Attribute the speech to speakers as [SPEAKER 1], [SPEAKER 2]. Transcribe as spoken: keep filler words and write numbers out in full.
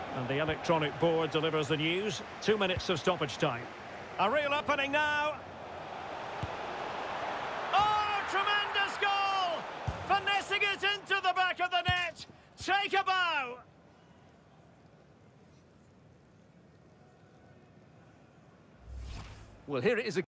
[SPEAKER 1] And the electronic board delivers the news. Two minutes of stoppage time. A real opening now. Oh, tremendous goal! Finessing it into the back of the net. Take a bow.
[SPEAKER 2] Well, here it is again.